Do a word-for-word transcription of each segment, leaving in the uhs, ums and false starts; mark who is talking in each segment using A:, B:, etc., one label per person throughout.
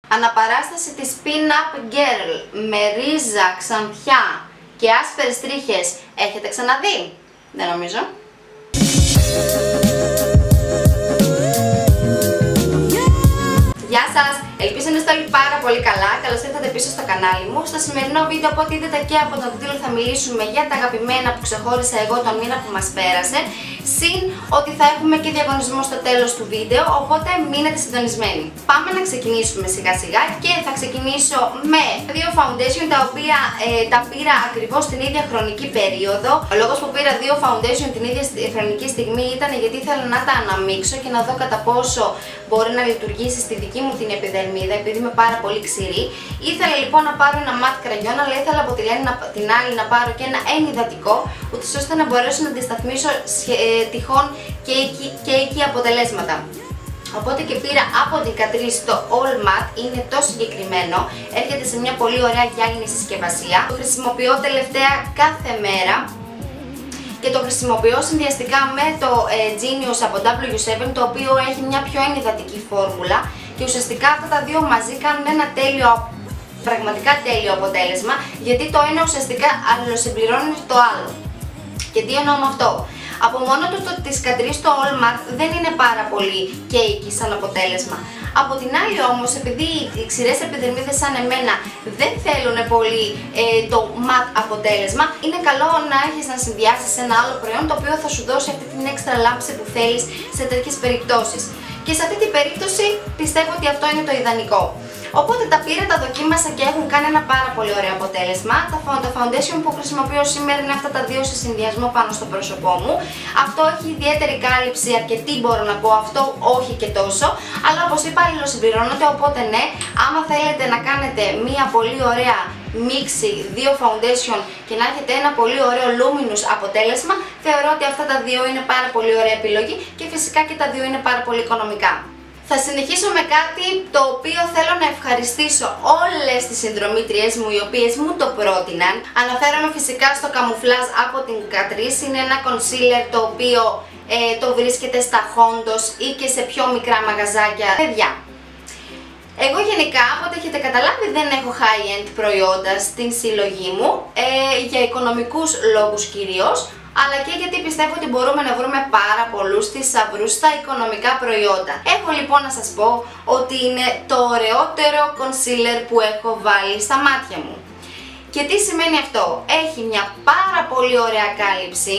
A: Αναπαράσταση της Pin-Up Girl με ρίζα, ξανθιά και άσπερες τρίχες. Έχετε ξαναδεί? Δεν νομίζω. Γεια σας! Ελπίζω να είστε όλοι πάρα πολύ καλά. Καλώς ήρθατε πίσω στο κανάλι μου. Στο σημερινό βίντεο, από ό,τι είδατε και από τον τίτλο, θα μιλήσουμε για τα αγαπημένα που ξεχώρισα εγώ τον μήνα που μας πέρασε. Συν ότι θα έχουμε και διαγωνισμό στο τέλος του βίντεο, οπότε μείνετε συντονισμένοι. Πάμε να ξεκινήσουμε σιγά σιγά και θα ξεκινήσω με δύο foundation τα οποία ε, τα πήρα ακριβώς την ίδια χρονική περίοδο. Ο λόγος που πήρα δύο foundation την ίδια χρονική στιγμή ήταν γιατί ήθελα να τα αναμίξω και να δω κατά πόσο μπορεί να λειτουργήσει στη δική μου την επιδερμίδα, επειδή είμαι πάρα πολύ ξηρή. Ήθελα λοιπόν να πάρω ένα matte crayon, αλλά ήθελα από την άλλη να πάρω και ένα ενυδατικό, ούτως ώστε να μπορέσω να αντισταθμίσω ε, τυχόν και εκεί, και εκεί αποτελέσματα. Οπότε και πήρα από την Catrice το All Matte, είναι το συγκεκριμένο, έρχεται σε μια πολύ ωραία γυάλινη συσκευασία. Το χρησιμοποιώ τελευταία κάθε μέρα και το χρησιμοποιώ συνδυαστικά με το ε, Genius από ντάμπλιου σέβεν, το οποίο έχει μια πιο ενυδατική φόρμουλα και ουσιαστικά αυτά τα δύο μαζί κάνουν ένα τέλειο, πραγματικά τέλειο αποτέλεσμα, γιατί το ένα ουσιαστικά αλληλοσυμπληρώνει το άλλο. Και τι εννοώ με αυτό? Από μόνο του το της Catrice το All Matte δεν είναι πάρα πολύ cakey σαν αποτέλεσμα. Από την άλλη όμως, επειδή οι ξηρές επιδερμίδες σαν εμένα δεν θέλουν πολύ ε, το matte αποτέλεσμα, είναι καλό να έχεις να συνδυάσεις ένα άλλο προϊόν το οποίο θα σου δώσει αυτή την έξτρα λάμψη που θέλεις σε τέτοιες περιπτώσεις. Και σε αυτή την περίπτωση πιστεύω ότι αυτό είναι το ιδανικό. Οπότε τα πήρα, τα δοκίμασα και έχουν κάνει ένα πάρα πολύ ωραίο αποτέλεσμα. Τα foundation που χρησιμοποιώ σήμερα είναι αυτά τα δύο σε συνδυασμό πάνω στο πρόσωπό μου. Αυτό έχει ιδιαίτερη κάλυψη, αρκετή μπορώ να πω, αυτό όχι και τόσο. Αλλά όπως είπα, αλληλοσυμπληρώνονται, οπότε ναι, άμα θέλετε να κάνετε μία πολύ ωραία μίξη δύο foundation και να έχετε ένα πολύ ωραίο luminous αποτέλεσμα, θεωρώ ότι αυτά τα δύο είναι πάρα πολύ ωραία επιλογή και φυσικά και τα δύο είναι πάρα πολύ οικονομικά. Θα συνεχίσω με κάτι το οποίο θέλω να ευχαριστήσω όλες τις συνδρομήτριες μου οι οποίες μου το πρότειναν. Αναφέρομαι φυσικά στο Camouflage από την Catrice, είναι ένα concealer το οποίο ε, το βρίσκεται στα Hondos ή και σε πιο μικρά μαγαζάκια. Παιδιά, εγώ γενικά, από ό,τι έχετε καταλάβει, δεν έχω high-end προϊόντα στην συλλογή μου, ε, για οικονομικούς λόγους κυρίως, αλλά και γιατί πιστεύω ότι μπορούμε να βρούμε πάρα πολλούς θησαυρούς στα οικονομικά προϊόντα. Έχω λοιπόν να σας πω ότι είναι το ωραιότερο concealer που έχω βάλει στα μάτια μου. Και τι σημαίνει αυτό? Έχει μια πάρα πολύ ωραία κάλυψη,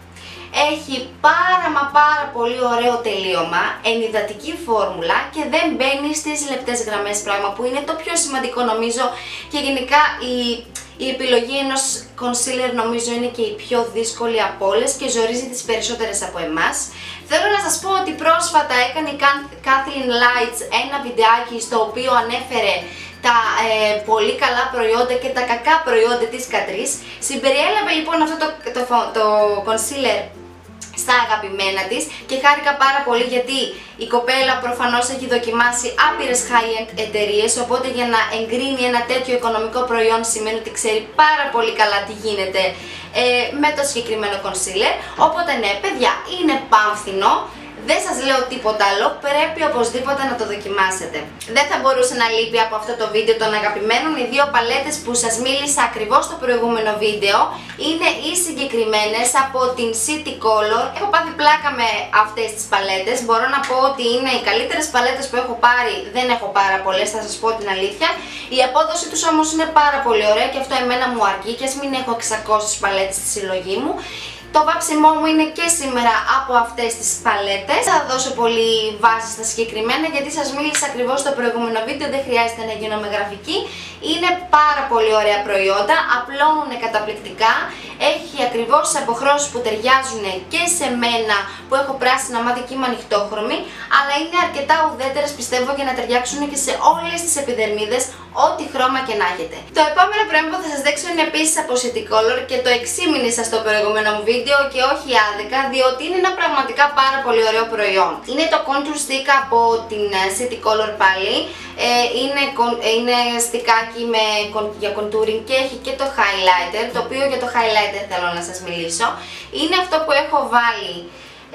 A: έχει πάρα μα πάρα πολύ ωραίο τελείωμα, ενυδατική φόρμουλα και δεν μπαίνει στις λεπτές γραμμές, πράγμα που είναι το πιο σημαντικό νομίζω, και γενικά η, η επιλογή ενός concealer νομίζω είναι και η πιο δύσκολη από όλες και ζορίζει τις περισσότερες από εμάς. Θέλω να σας πω ότι πρόσφατα έκανε η Kathleen Lights ένα βιντεάκι στο οποίο ανέφερε τα ε, πολύ καλά προϊόντα και τα κακά προϊόντα της Catrice. Συμπεριέλαβε λοιπόν αυτό το, το, το, το concealer στα αγαπημένα της και χάρηκα πάρα πολύ γιατί η κοπέλα προφανώς έχει δοκιμάσει άπειρες high-end εταιρείες, οπότε για να εγκρίνει ένα τέτοιο οικονομικό προϊόν σημαίνει ότι ξέρει πάρα πολύ καλά τι γίνεται ε, με το συγκεκριμένο concealer. Οπότε ναι παιδιά, είναι πάμφθινο. Δεν σας λέω τίποτα άλλο, πρέπει οπωσδήποτε να το δοκιμάσετε. Δεν θα μπορούσε να λείπει από αυτό το βίντεο των αγαπημένων οι δύο παλέτες που σας μίλησα ακριβώς στο προηγούμενο βίντεο. Είναι οι συγκεκριμένες από την City Color. Έχω πάθει πλάκα με αυτές τις παλέτες. Μπορώ να πω ότι είναι οι καλύτερες παλέτες που έχω πάρει. Δεν έχω πάρα πολλές, θα σας πω την αλήθεια. Η απόδοση τους όμως είναι πάρα πολύ ωραία και αυτό εμένα μου αρκεί, και ας μην έχω εξακόσιες παλέτες στη συλλογή μου. Το βάψιμό μου είναι και σήμερα από αυτές τις παλέτες. Θα δώσω πολύ βάση στα συγκεκριμένα γιατί σας μίλησα ακριβώς στο προηγούμενο βίντεο, δεν χρειάζεται να γίνω με γραφική. Είναι πάρα πολύ ωραία προϊόντα, απλώνουν καταπληκτικά, έχει ακριβώς τις αποχρώσεις που ταιριάζουν και σε μένα που έχω πράσινα μάτια και είμαι ανοιχτόχρωμη, αλλά είναι αρκετά ουδέτερες πιστεύω για να ταιριάξουν και σε όλες τις επιδερμίδες, ό,τι χρώμα και να έχετε. Το επόμενο πράγμα που θα σας δείξω είναι επίσης από City Color και το εξήμινησα στο προηγούμενο μου βίντεο και όχι άδικα, διότι είναι ένα πραγματικά πάρα πολύ ωραίο προϊόν. Είναι το Contour Stick από την City Color πάλι. Ε, είναι, είναι στικάκι με, για contouring και έχει και το highlighter, το οποίο για το highlighter θέλω να σας μιλήσω. Είναι αυτό που έχω βάλει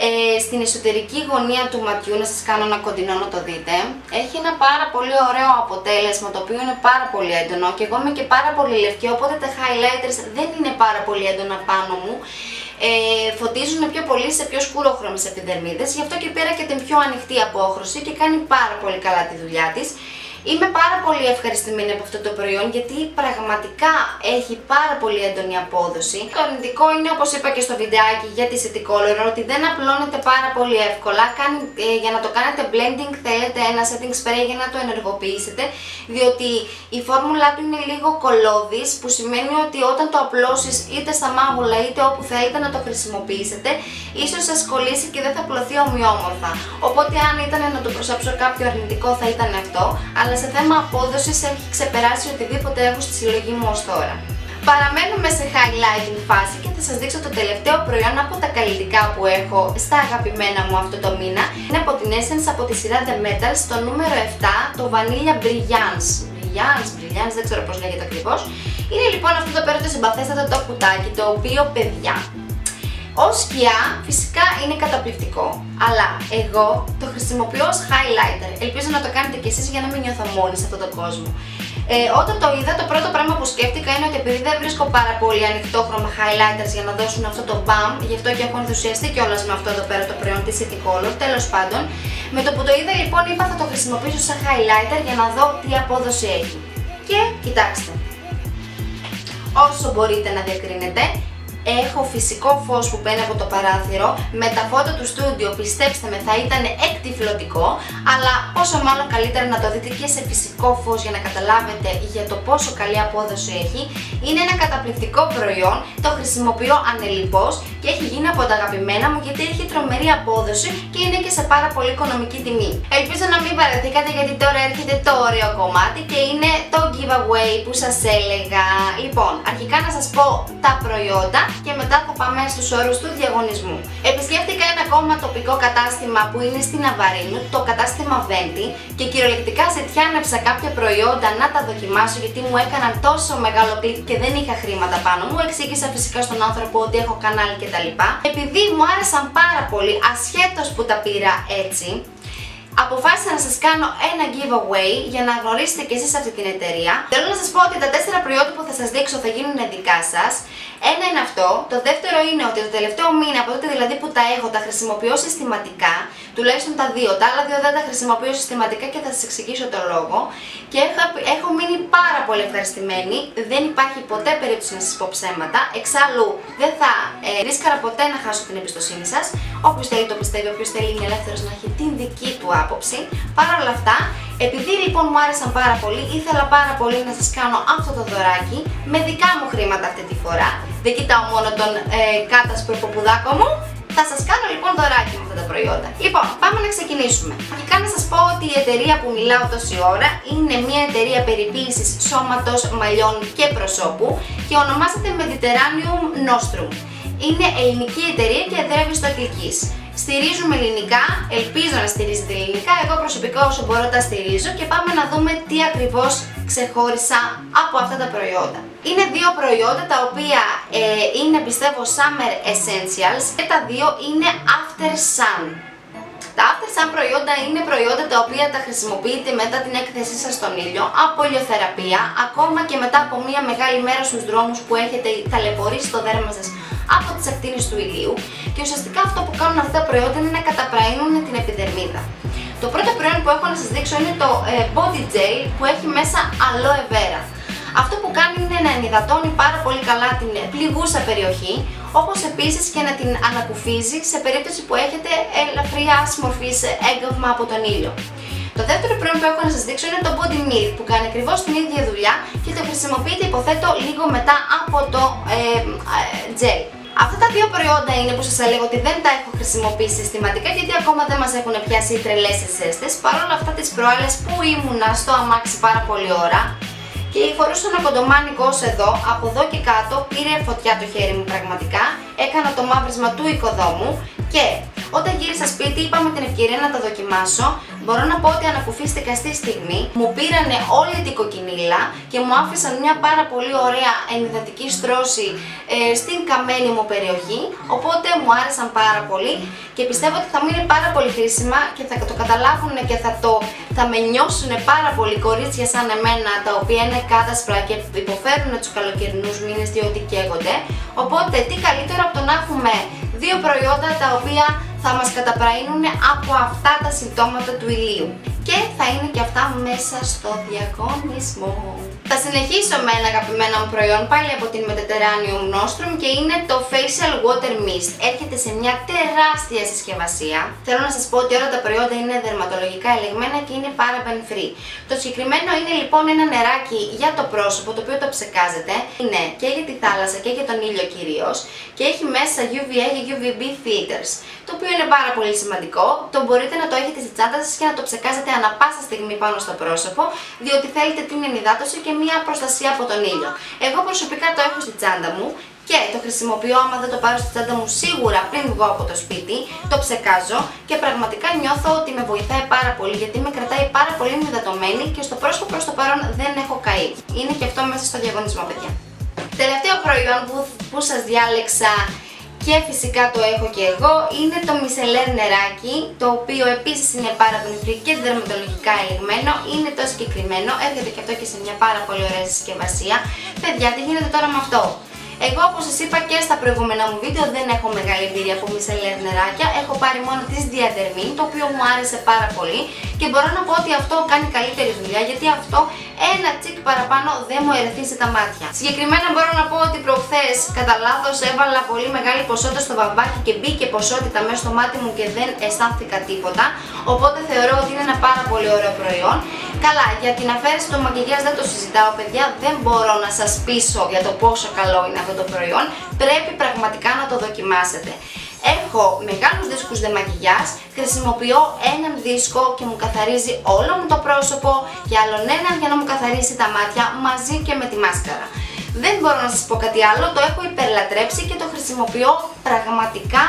A: ε, στην εσωτερική γωνία του ματιού, να σας κάνω ένα κοντινό να το δείτε. Έχει ένα πάρα πολύ ωραίο αποτέλεσμα, το οποίο είναι πάρα πολύ έντονο και εγώ είμαι και πάρα πολύ λευκή, οπότε τα highlighters δεν είναι πάρα πολύ έντονα πάνω μου. Ε, φωτίζουν πιο πολύ σε πιο σκουρόχρωμες επιδερμίδες, γι' αυτό και πήρα και την πιο ανοιχτή απόχρωση και κάνει πάρα πολύ καλά τη δουλειά της. Είμαι πάρα πολύ ευχαριστημένη από αυτό το προϊόν γιατί πραγματικά έχει πάρα πολύ έντονη απόδοση. Το αρνητικό είναι, όπως είπα και στο βιντεάκι για τη City Color, ότι δεν απλώνεται πάρα πολύ εύκολα. Κάνει, ε, για να το κάνετε blending θέλετε ένα setting spray για να το ενεργοποιήσετε, διότι η φόρμουλα του είναι λίγο κολώδης, που σημαίνει ότι όταν το απλώσεις είτε στα μάγουλα είτε όπου θέλετε να το χρησιμοποιήσετε, ίσως σας κολλήσει και δεν θα απλωθεί ομοιόμορφα. Οπότε αν ήταν να το προσάψω κάποιο αρνητικό θα ήταν αυτό, αλλά σε θέμα απόδοσης έχει ξεπεράσει οτιδήποτε έχω στη συλλογή μου ως τώρα. Παραμένουμε σε highlighting φάση και θα σας δείξω το τελευταίο προϊόν από τα καλλιτικά που έχω στα αγαπημένα μου αυτό το μήνα. Είναι από την Essence, από τη σειρά The Metals, το νούμερο επτά, το Vanilla Brilliance. Brilliance, Brilliance, δεν ξέρω πώς λέγεται ακριβώς. Είναι λοιπόν αυτό το πέρα το συμπαθέστατο το κουτάκι, το οποίο, παιδιά, ως σκιά φυσικά είναι καταπληκτικό, αλλά εγώ το χρησιμοποιώ ως highlighter. Ελπίζω να το κάνετε κι εσείς για να μην νιώθω μόνη σε αυτόν τον κόσμο. Ε, όταν το είδα, το πρώτο πράγμα που σκέφτηκα είναι ότι επειδή δεν βρίσκω πάρα πολύ ανοιχτόχρωμα highlighters για να δώσουν αυτό το bump, γι' αυτό και έχω ενθουσιαστεί κιόλας με αυτό εδώ πέρα το προϊόν της City Color, τέλος πάντων. Με το που το είδα λοιπόν είπα θα το χρησιμοποιήσω σαν highlighter για να δω τι απόδοση έχει. Και κοιτάξτε, όσο μπορείτε να διακρίνετε, έχω φυσικό φως που μπαίνει από το παράθυρο. Με τα φώτα του στούντιο, πιστέψτε με, θα ήταν εκτυφλωτικό, αλλά πόσο μάλλον καλύτερα να το δείτε και σε φυσικό φως για να καταλάβετε για το πόσο καλή απόδοση έχει. Είναι ένα καταπληκτικό προϊόν, το χρησιμοποιώ ανελιπώς και έχει γίνει από τα αγαπημένα μου γιατί έχει τρομερή απόδοση και είναι και σε πάρα πολύ οικονομική τιμή. Ελπίζω να μην βαρεθήκατε γιατί τώρα έρχεται το ωραίο κομμάτι και είναι το giveaway που σας έλεγα. Λοιπόν, αρχικά να σας πω τα προϊόντα και μετά θα πάμε στους όρους του διαγωνισμού. Επισκέφτηκα ένα ακόμα τοπικό κατάστημα που είναι στην Αβαρίνου, το κατάστημα Venti, και κυριολεκτικά ζητιάνεψα κάποια προϊόντα να τα δοκιμάσω γιατί μου έκαναν τόσο μεγάλο κλικ και δεν είχα χρήματα πάνω μου. Εξήγησα φυσικά στον άνθρωπο ότι έχω κανάλι κτλ. Επειδή μου άρεσαν πάρα πολύ, ασχέτως που τα πήρα έτσι, αποφάσισα να σας κάνω ένα giveaway για να γνωρίσετε και εσείς αυτή την εταιρεία. Θέλω να σας πω ότι τα τέσσερα προϊόντα που θα σας δείξω θα γίνουν δικά σας. Ένα είναι αυτό. Το δεύτερο είναι ότι το τελευταίο μήνα, από τότε δηλαδή που τα έχω, τα χρησιμοποιώ συστηματικά. Τουλάχιστον τα δύο. Τα άλλα δύο δεν τα χρησιμοποιώ συστηματικά και θα σας εξηγήσω το λόγο. Και έχω, έχω μείνει πάρα πολύ ευχαριστημένη. Δεν υπάρχει ποτέ περίπτωση να σας πω ψέματα. Εξάλλου δεν θα ε, ρίσκαρα ποτέ να χάσω την εμπιστοσύνη σας. Όποιος θέλει το πιστεύει, όποιος θέλει είναι ελεύθερος να έχει την δική του άποψη. Παρ' όλα αυτά, επειδή λοιπόν μου άρεσαν πάρα πολύ, ήθελα πάρα πολύ να σας κάνω αυτό το δωράκι με δικά μου χρήματα αυτή τη φορά. Δεν κοιτάω μόνο τον ε, κάτασπρο ποπουδάκο μου. Θα σας κάνω λοιπόν δωράκι με αυτά τα προϊόντα. Λοιπόν, πάμε να ξεκινήσουμε. Αρχικά να σας πω ότι η εταιρεία που μιλάω τόση ώρα είναι μια εταιρεία περιποίησης σώματος, μαλλιών και προσώπου και ονομάζεται Mediterranean Nostrum. Είναι ελληνική εταιρεία και εδρεύει στο Αγγλικής. Στηρίζουμε ελληνικά, ελπίζω να στηρίζετε ελληνικά, εγώ προσωπικά όσο μπορώ τα στηρίζω και πάμε να δούμε τι ακριβώς ξεχώρισα από αυτά τα προϊόντα. Είναι δύο προϊόντα τα οποία ε, είναι πιστεύω Summer Essentials και τα δύο είναι After Sun. Τα After Sun προϊόντα είναι προϊόντα τα οποία τα χρησιμοποιείτε μετά την έκθεσή σας στον ήλιο, από ηλιοθεραπεία, ακόμα και μετά από μια μεγάλη μέρα στους δρόμους που έχετε ταλαιπωρήσει το δέρμα σας από τις ακτίνες του ηλίου, και ουσιαστικά αυτό που κάνουν αυτά τα προϊόντα είναι να καταπραίνουν την επιδερμίδα. Το πρώτο προϊόν που έχω να σας δείξω είναι το ε, Body Gel που έχει μέσα Aloe Vera. Αυτό που κάνει είναι να ενυδατώνει πάρα πολύ καλά την πληγούσα περιοχή, όπως επίσης και να την ανακουφίζει σε περίπτωση που έχετε ελαφριά μορφής έγκαυμα από τον ήλιο. Το δεύτερο προϊόν που έχω να σας δείξω είναι το Body Milk που κάνει ακριβώς την ίδια δουλειά και το χρησιμοποιείτε υποθέτω λίγο μετά από το ε, ε, gel. Αυτά τα δύο προϊόντα είναι που σας έλεγα ότι δεν τα έχω χρησιμοποιήσει συστηματικά γιατί ακόμα δεν μας έχουν πιάσει οι τρελές ζέστες. Παρ' όλα αυτά τις προάλλες που ήμουνα στο αμάξι πάρα πολύ ώρα και φορούσα ένα κοντομάνι κος εδώ, από εδώ και κάτω πήρε φωτιά το χέρι μου πραγματικά, έκανα το μαύρισμα του οικοδόμου και όταν γύρισα σπίτι είπα με την ευκαιρία να τα δοκιμάσω. Μπορώ να πω ότι ανακουφίστηκα στη στιγμή, μου πήρανε όλη την κοκκινίλα και μου άφησαν μια πάρα πολύ ωραία ενυδατική στρώση ε, στην καμένη μου περιοχή, οπότε μου άρεσαν πάρα πολύ και πιστεύω ότι θα μου είναι πάρα πολύ χρήσιμα και θα το καταλάβουν και θα, το, θα με νιώσουν πάρα πολύ κορίτσια σαν εμένα, τα οποία είναι κάτασπρα και υποφέρουν τους καλοκαιρινούς μήνες διότι καίγονται. Οπότε τι καλύτερο από το να έχουμε δύο προϊόντα τα οποία θα μας καταπραίνουν από αυτά τα συμπτώματα του ηλίου. Και θα είναι και αυτά μέσα στο διαγωνισμό. Θα συνεχίσω με ένα αγαπημένο μου προϊόν πάλι από την Mediterranean Nostrum και είναι το Facial Water Mist. Έρχεται σε μια τεράστια συσκευασία. Θέλω να σας πω ότι όλα τα προϊόντα είναι δερματολογικά ελεγμένα και είναι paraben free. Το συγκεκριμένο είναι λοιπόν ένα νεράκι για το πρόσωπο, το οποίο το ψεκάζεται. Είναι και για τη θάλασσα και για τον ήλιο κυρίως και έχει μέσα γιου βι έι και γιου βι μπι filters, το οποίο είναι πάρα πολύ σημαντικό. Το μπορείτε να το έχετε στη τσάντα σας και να το ψεκάζετε ανα πάσα στιγμή πάνω στο πρόσωπο, διότι θέλετε την ενυδάτωση και μια προστασία από τον ήλιο. Εγώ προσωπικά το έχω στη τσάντα μου και το χρησιμοποιώ άμα δεν το πάρω στη τσάντα μου σίγουρα πριν βγω από το σπίτι, το ψεκάζω και πραγματικά νιώθω ότι με βοηθάει πάρα πολύ, γιατί με κρατάει πάρα πολύ ενυδατωμένη και στο πρόσωπο προς το παρόν δεν έχω καεί. Είναι και αυτό μέσα στο διαγωνισμό, παιδιά. Τελευταίο προϊόν που, που σας διάλεξα και φυσικά το έχω και εγώ είναι το Micellar νεράκι, το οποίο επίσης είναι paraben free και δερματολογικά ελεγμένο. Είναι το συγκεκριμένο, έρχεται και αυτό και σε μια πάρα πολύ ωραία συσκευασία. Παιδιά, τι γίνεται τώρα με αυτό? Εγώ, όπως σας είπα και στα προηγούμενα μου βίντεο, δεν έχω μεγάλη εμπειρία από Micellar νεράκια. Έχω πάρει μόνο της Diadermine, το οποίο μου άρεσε πάρα πολύ και μπορώ να πω ότι αυτό κάνει καλύτερη δουλειά, γιατί αυτό ένα τσικ παραπάνω δεν μου ερεθίζει τα μάτια. Συγκεκριμένα μπορώ να πω ότι προχθές κατά λάθος έβαλα πολύ μεγάλη ποσότητα στο βαμβάκι και μπήκε ποσότητα μέσα στο μάτι μου και δεν αισθάνθηκα τίποτα. Οπότε θεωρώ ότι είναι ένα πάρα πολύ ωραίο προϊόν. Καλά, για την αφαίρεση του μακιγιάζ δεν το συζητάω, παιδιά, δεν μπορώ να σας πείσω για το πόσο καλό είναι αυτό το προϊόν. Πρέπει πραγματικά να το δοκιμάσετε. Έχω μεγάλους δίσκους δε μακιγιάζ, χρησιμοποιώ έναν δίσκο και μου καθαρίζει όλο μου το πρόσωπο και άλλον έναν για να μου καθαρίσει τα μάτια μαζί και με τη μάσκαρα. Δεν μπορώ να σας πω κάτι άλλο, το έχω υπερλατρέψει και το χρησιμοποιώ πραγματικά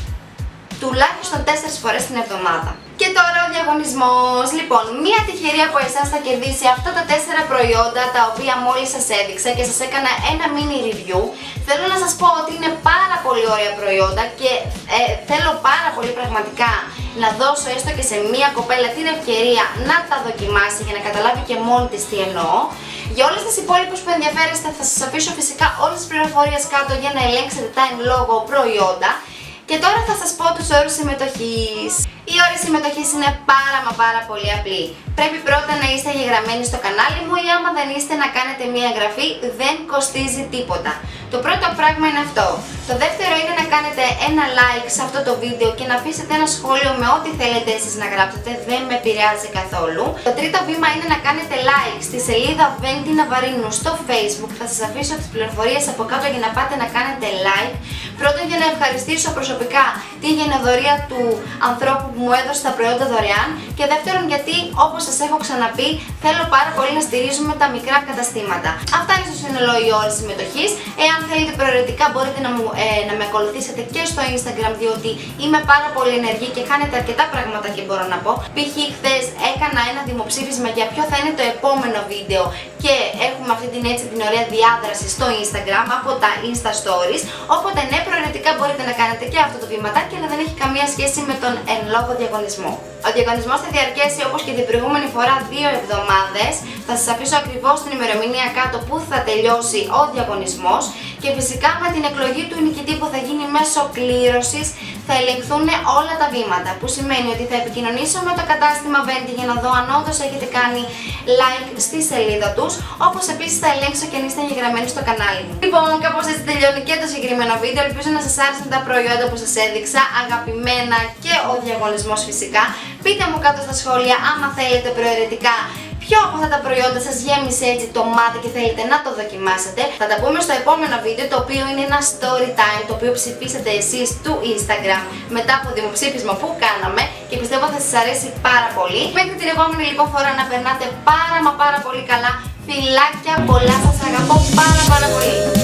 A: τουλάχιστον τέσσερις φορές την εβδομάδα. Και τώρα ο διαγωνισμός. Λοιπόν, μία τυχερή από εσάς θα κερδίσει αυτά τα τέσσερα προϊόντα τα οποία μόλις σας έδειξα και σας έκανα ένα mini review. Θέλω να σας πω ότι είναι πάρα πολύ ωραία προϊόντα και ε, θέλω πάρα πολύ πραγματικά να δώσω έστω και σε μία κοπέλα την ευκαιρία να τα δοκιμάσει για να καταλάβει και μόνη της τι εννοώ. Για όλες τις υπόλοιπες που ενδιαφέρεστε θα σας αφήσω φυσικά όλες τις πληροφορίες κάτω για να ελέγξετε τα εν λόγω προϊόντα. Και τώρα θα σας πω τους όρους συμμετοχής. Οι όροι συμμετοχής είναι πάρα μα πάρα πολύ απλοί. Πρέπει πρώτα να είστε εγγεγραμμένοι στο κανάλι μου ή άμα δεν είστε να κάνετε μία εγγραφή, δεν κοστίζει τίποτα. Το πρώτο πράγμα είναι αυτό. Το δεύτερο είναι να κάνετε ένα like σε αυτό το βίντεο και να αφήσετε ένα σχόλιο με ό,τι θέλετε εσείς να γράψετε, δεν με επηρεάζει καθόλου. Το τρίτο βήμα είναι να κάνετε like στη σελίδα Βέντη Ναβαρίνου στο Facebook. Θα σας αφήσω τις πληροφορίες από κάτω για να πάτε να κάνετε like. Πρώτον, για να ευχαριστήσω προσωπικά την γενοδορία του ανθρώπου που μου έδωσε τα προϊόντα δωρεάν, και δεύτερον γιατί, όπως σας έχω ξαναπεί, θέλω πάρα πολύ να στηρίζουμε τα μικρά καταστήματα. Αυτά είναι στο σύνολο οι όροι συμμετοχής. Εάν θέλετε προαιρετικά μπορείτε να, μου, ε, να με ακολουθήσετε και στο Instagram, διότι είμαι πάρα πολύ ενεργή και κάνετε αρκετά πράγματα και μπορώ να πω. Π.χ. χθες έκανα ένα δημοψήφισμα για ποιο θα είναι το επόμενο βίντεο και έχουμε αυτή την έτσι την ωραία διάδραση στο Instagram από τα Insta Stories. Οπότε ναι, προαιρετικά μπορείτε να κάνετε και αυτό το βήματάκι, αλλά δεν έχει καμία σχέση με τον εν λόγω διαγωνισμό. Ο διαγωνισμός θα διαρκέσει όπως και την προηγούμενη φορά δύο εβδομάδες. Θα σας αφήσω ακριβώς την ημερομηνία κάτω που θα τελειώσει ο διαγωνισμός και φυσικά με την εκλογή του νικητή που θα γίνει μέσω κλήρωσης θα ελεγχθούν όλα τα βήματα, που σημαίνει ότι θα επικοινωνήσω με το κατάστημα Venti για να δω αν όντως έχετε κάνει like στη σελίδα τους, όπως επίσης θα ελέγξω και αν είστε εγγεγραμμένοι στο κανάλι μου. Λοιπόν, κάπως έτσι τελειώνει και το συγκεκριμένο βίντεο. Ελπίζω να σας άρεσαν τα προϊόντα που σας έδειξα, αγαπημένα, και ο διαγωνισμός φυσικά. Πείτε μου κάτω στα σχόλια άμα θέλετε προαιρετικά ποιο από αυτά τα προϊόντα σας γέμισε έτσι το μάτι και θέλετε να το δοκιμάσετε. Θα τα πούμε στο επόμενο βίντεο, το οποίο είναι ένα story time, το οποίο ψηφίσατε εσείς του Instagram μετά από δημοψήφισμα που κάναμε και πιστεύω θα σας αρέσει πάρα πολύ. Μέχρι την επόμενη λοιπόν φορά να περνάτε πάρα μα πάρα πολύ καλά. Φιλάκια πολλά, σας αγαπώ πάρα πάρα πολύ.